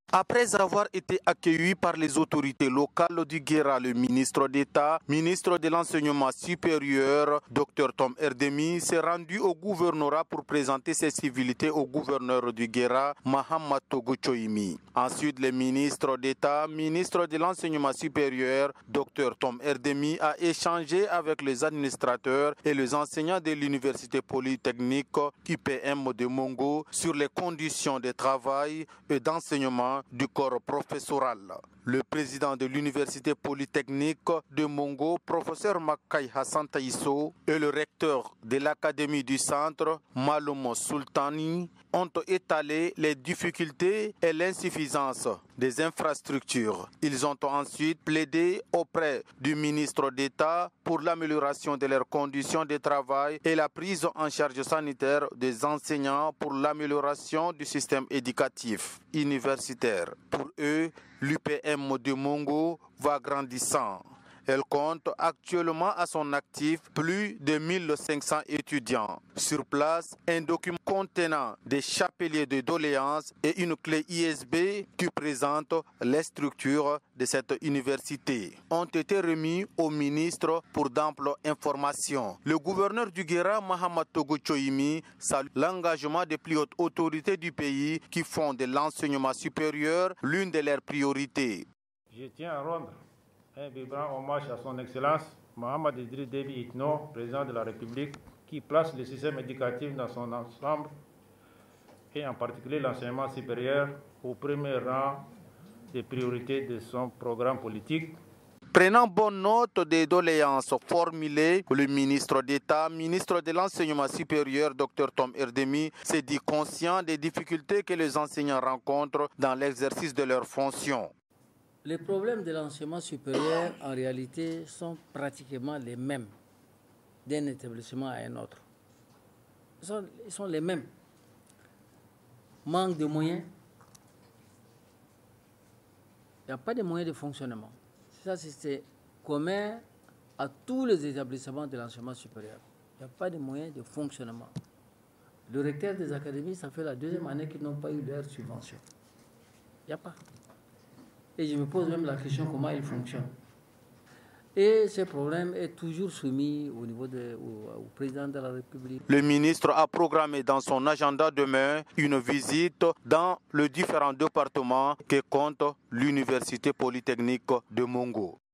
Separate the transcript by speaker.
Speaker 1: Après avoir été accueilli par les autorités locales du Guéra, le ministre d'État, ministre de l'Enseignement supérieur, Dr Tom Erdemi, s'est rendu au gouvernorat pour présenter ses civilités au gouverneur du Guéra, Mahamat Togo Choimi. Ensuite, le ministre d'État, ministre de l'Enseignement supérieur, Dr Tom Erdemi, a échangé avec les administrateurs et les enseignants de l'Université polytechnique UPM de Mongo sur les conditions de travail et d'enseignement du corps professoral. Le président de l'Université polytechnique de Mongo, professeur Makai Hassan Taïsso, et le recteur de l'Académie du Centre, Malomo Sultani, ont étalé les difficultés et l'insuffisance des infrastructures. Ils ont ensuite plaidé auprès du ministre d'État pour l'amélioration de leurs conditions de travail et la prise en charge sanitaire des enseignants pour l'amélioration du système éducatif universitaire. Pour eux, l'UPM de Mongo va grandissant. Elle compte actuellement à son actif plus de 1500 étudiants. Sur place, un document contenant des chapeliers de doléances et une clé ISB qui présente les structures de cette université ont été remis au ministre pour d'amples informations. Le gouverneur du Guéra, Mahamat Togo Choimi, salue l'engagement des plus hautes autorités du pays qui font de l'enseignement supérieur l'une de leurs priorités.
Speaker 2: Je tiens à rendre un vibrant hommage à son Excellence Mohamed Idriss Déby Itno, président de la République, qui place le système éducatif dans son ensemble et en particulier l'enseignement supérieur au premier rang des priorités de son programme politique.
Speaker 1: Prenant bonne note des doléances formulées, le ministre d'État, ministre de l'Enseignement supérieur, Dr Tom Erdemi, s'est dit conscient des difficultés que les enseignants rencontrent dans l'exercice de leurs fonctions.
Speaker 3: Les problèmes de l'enseignement supérieur, en réalité, sont pratiquement les mêmes d'un établissement à un autre. Ils sont les mêmes. Manque de moyens. Il n'y a pas de moyens de fonctionnement. Ça, c'est commun à tous les établissements de l'enseignement supérieur. Il n'y a pas de moyens de fonctionnement. Le recteur des académies, ça fait la deuxième année qu'ils n'ont pas eu leur subvention. Il n'y a pas. Et je me pose même la question comment il fonctionne. Et ce problème est toujours soumis au niveau au président de la République.
Speaker 1: Le ministre a programmé dans son agenda demain une visite dans les différents départements que compte l'Université polytechnique de Mongo.